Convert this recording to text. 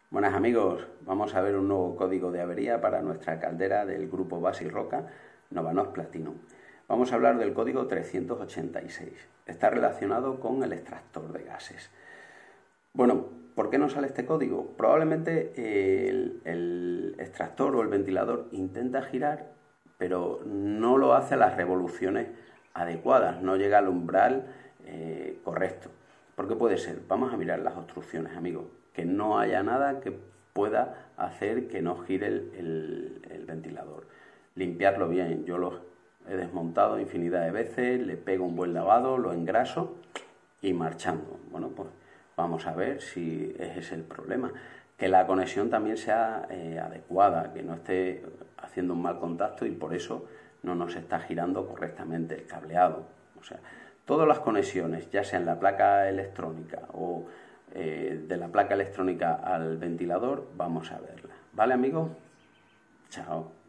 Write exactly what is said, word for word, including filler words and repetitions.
Buenas amigos, vamos a ver un nuevo código de avería para nuestra caldera del grupo Basi Roca Novanox Platinum. Vamos a hablar del código trescientos ochenta y seis. Está relacionado con el extractor de gases. Bueno, ¿por qué no sale este código? Probablemente el, el extractor o el ventilador intenta girar, pero no lo hace a las revoluciones adecuadas, no llega al umbral eh, correcto. ¿Por qué puede ser? Vamos a mirar las obstrucciones, amigos. Que no haya nada que pueda hacer que no gire el, el, el ventilador. Limpiarlo bien. Yo lo he desmontado infinidad de veces, le pego un buen lavado, lo engraso y marchando. Bueno, pues vamos a ver si ese es el problema. Que la conexión también sea eh, adecuada, que no esté haciendo un mal contacto y por eso no nos está girando correctamente el cableado. O sea, todas las conexiones, ya sea en la placa electrónica o eh, de la placa electrónica al ventilador, vamos a verla. ¿Vale, amigos? Chao.